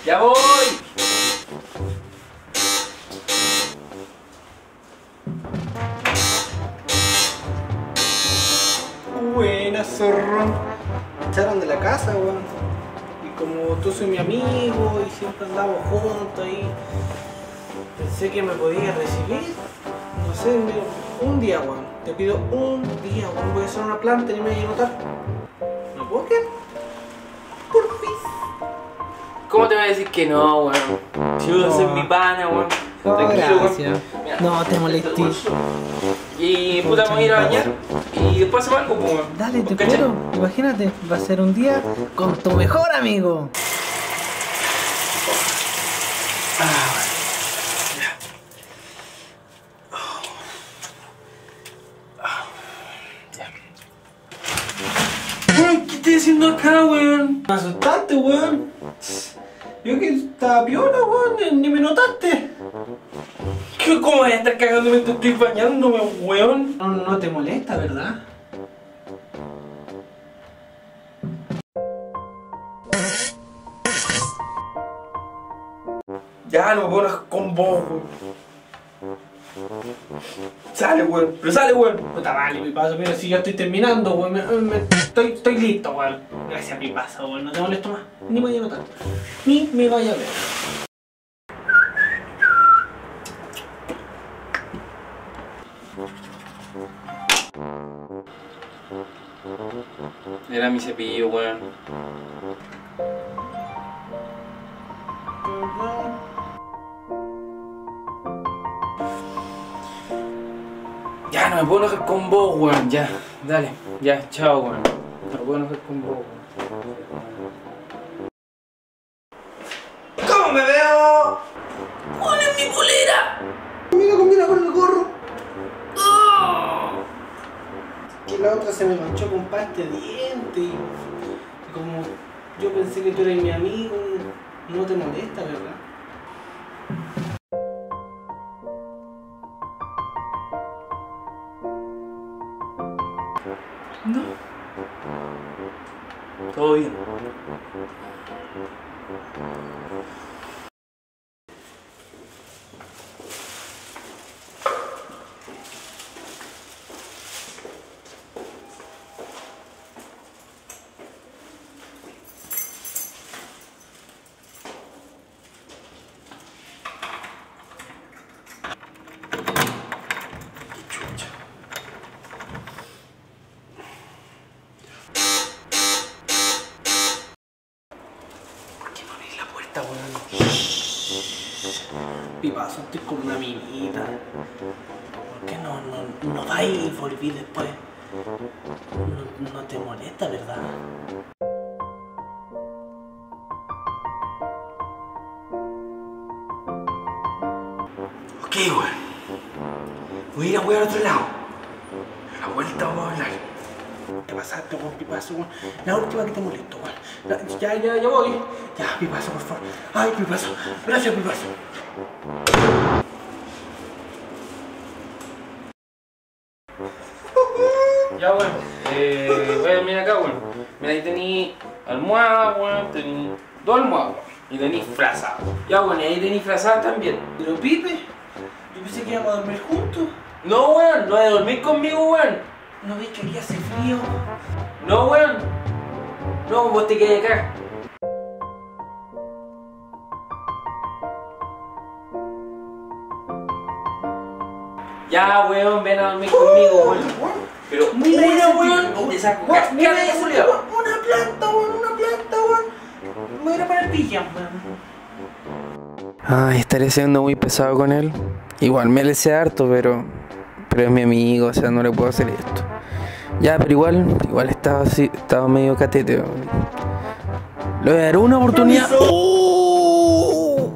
¡Ya voy! Buena, zorro. Me echaron de la casa, weón. Y como tú soy mi amigo y siempre andamos juntos ahí, pensé que me podías recibir. No sé, un día, weón. Te pido un día, weón. Voy a hacer una planta y me voy a anotar. ¿No puedo quedar? Por fin. ¿Cómo te voy a decir que no, weón? Si yo soy mi pana, weón. Tranquilo, gracias. Mira, No te molesté. Y puta, me voy a ir a bañar y después hacemos algo, weón. Dale, te ¿Cachai? juro. Imagínate, va a ser un día con tu mejor amigo. ¿Qué estás haciendo acá, weón? Me asustaste, weón. Yo que estaba piola, weón, ni me notaste. ¿Cómo voy a estar cagando mientras estoy bañándome, weón? No te molesta, ¿verdad? Ya, no me puedo enojar con vos, weón. Sale, weón, pero sale, weón. Puta, vale, mi paso, mira, si ya estoy terminando, weón, estoy listo, weón. Gracias, mi paso, weón, no te molesto más. Ni me vaya a notar. Ni me vaya a ver. Era mi cepillo, weón. Ya, no me puedo enojar con vos, weón. Ya, dale. Ya, chao, weón. No me puedo enojar con vos, weón. ¿Cómo me veo? ¡Pon en mi polera! Amigo, combina con el gorro. ¡Oh! Que la otra se me manchó con pasta de diente y como yo pensé que tú eres mi amigo, no te molesta, ¿verdad? No. Todo bien. Pipazo, estoy con una minita. ¿Por qué no vais y volví después? No te molesta, ¿verdad? Ok, weón. Voy a ir a wear a otro lado. A la vuelta vamos a hablar. Te pasaste, weón, Pipazo, weón. La última que te molesto, weón. Ya voy. Ya, Pipazo, por favor. Ay, Pipazo. Gracias, Pipazo. Ya, weón. Voy a dormir acá, weón. Mira, ahí tení almohada, weón. Tení dos almohadas, weón. Y tení frazada. Ya, weón, y ahí tení frazada también. Pero, Pipe, yo pensé que íbamos a dormir juntos. No, weón, no hay de dormir conmigo, weón. ¿No ves que aquí hace frío? No, weón. No, vos te quedas acá. Ya, weón, ven a dormir conmigo, weón. Pero mira, weón, y te saco cascada de seguridad. Una planta, weón. Me voy a ir a poner pijama, weón. Ay, estaré siendo muy pesado con él. Igual me le sé harto, pero es mi amigo, o sea, no le puedo hacer esto. Ya, pero igual estaba medio catete. Le voy a dar una oportunidad. ¡Oh!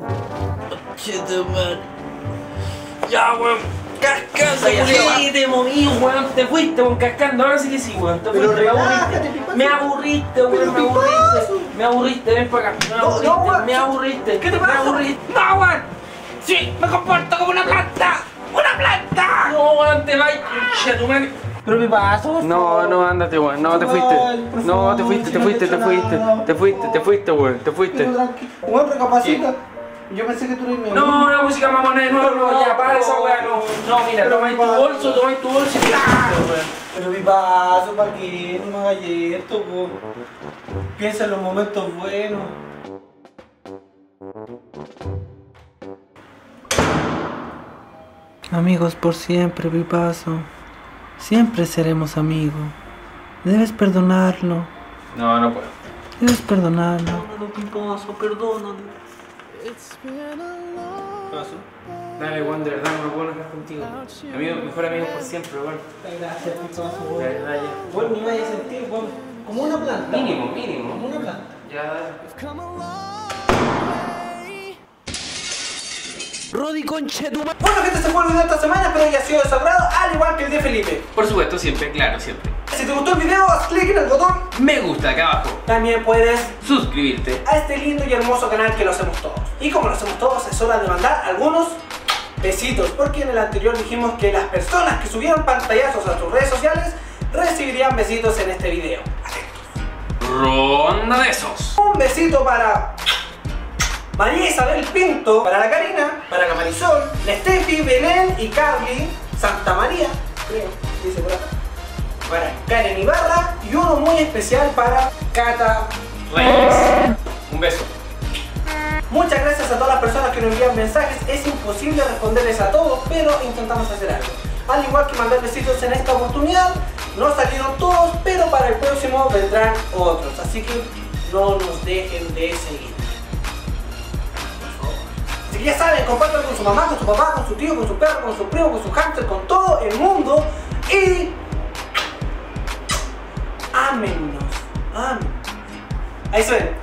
Ya, weón. Cascando, ya sí, te moví, weón. Te fuiste, weón, cascando. Ahora sí que sí, weón. Te fuiste, me aburriste, weón. Me aburriste, ven para acá. Me aburriste. ¿Qué te pasa? Me aburriste. No, weón. Sí, me comporto como una planta. ¡Una planta! No, weón, te vas. Che, tu madre. Pero mi paso. No, ándate, weón. No, te fuiste. No, te fuiste, weón. Te fuiste. Pero tranquilo. Weón, recapacita. Yo pensé que tú eres mi amigo. No, la música mamona, no, ya, para esa weá, no. No, mira, tomáis tu bolso y te fuiste, weón. Pero mi paso, ¿para qué? No me hagas esto, po. Piensa en los momentos buenos. Amigos por siempre, Pipazo. Siempre seremos amigos. Debes perdonarlo. No puedo. Debes perdonarlo. No, Pipazo, perdónalo. ¿Qué pasó? Dale, Juan, de verdad no me puedo enojar contigo. Amigo, mejor amigo por siempre, weón. Gracias, Pipazo. De verdad, ya. Bueno, ni vaya a sentir, weón. Como una planta. Mínimo. Como una planta. Ya, dale. Rodi Conchetumare. Bueno, gente, se fue el video de esta semana. Espero que haya sido de su agrado, al igual que el de Felipe. Por supuesto, siempre, claro, siempre. Si te gustó el video, haz clic en el botón. Me gusta acá abajo. También puedes Suscribirte. a este lindo y hermoso canal que lo hacemos todos. Y como lo hacemos todos, es hora de mandar algunos besitos. Porque en el anterior dijimos que las personas que subieron pantallazos a sus redes sociales recibirían besitos en este video. Ronda de esos. Un besito para María Isabel Pinto, para la Karina, para la Marisol, la Steffi, Belén y Carly, Santa María, creo, dice por acá, para Karen Ibarra y uno muy especial para Cata Reyes. Un beso. Muchas gracias a todas las personas que nos envían mensajes. Es imposible responderles a todos, pero intentamos hacer algo. Al igual que mandar besitos en esta oportunidad, no salieron todos, pero para el próximo vendrán otros. Así que no nos dejen de seguir. Así que ya saben, compártanlo con su mamá, con su papá, con su tío, con su perro, con su primo, con su hámster, con todo el mundo. Y ámennos. Ahí se ven.